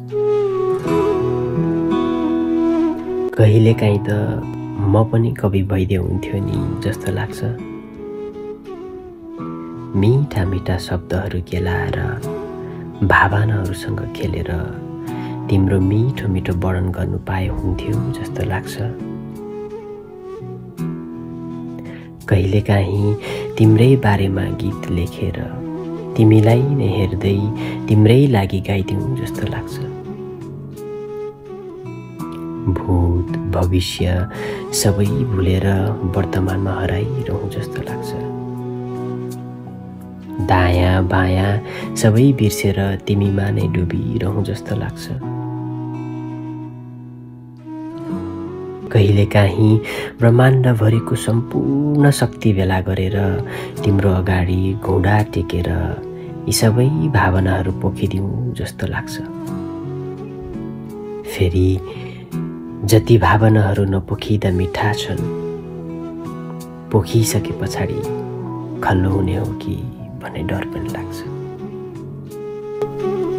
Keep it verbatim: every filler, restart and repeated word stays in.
कहिलेकाहीँ त म पनि कवि भइदिए हुन्थ्यो नि जस्तो लाग्छ। मिठा मिठा शब्दहरू केलाएर भावनाहरूसँग खेलेर तिम्रो मिठो मिठो वर्णन गर्नु पाए हुन्थ्यो जस्तो लाग्छ। कहिलेकाहीँ तिम्रै बारेमा गीत लेखेर तिमीलाई नै हेर्दै तिम्रै लागि गाइदिउँ जस्तो लाग्छ। भूत भविष्य सबै भुलेर वर्तमानमा हराइरहँ जस्तो लाग्छ। दायाँ बायाँ सबै बिर्सेर तिमीमा नै डुबिरहँ जस्तो लाग्छ। कहिलेकाहीँ ब्रह्माण्डभरिको सम्पूर्ण शक्ति भेला गरेर तिम्रो अगाडि घुँडा टेकेर यी सबै भावनाहरू पोखिदिउँ जस्तो लाग्छ। फेरि जति भावनाहरू नपोखिँदा मिठा छन्, पोखिसके पछाडि खल्लो हुने हो कि भन्ने डर पनि लाग्छ।